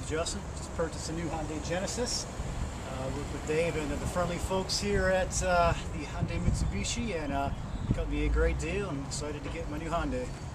name's Justin. Just purchased a new Hyundai Genesis. Worked with Dave and the friendly folks here at the Hyundai Mitsubishi, and got me a great deal. I'm excited to get my new Hyundai.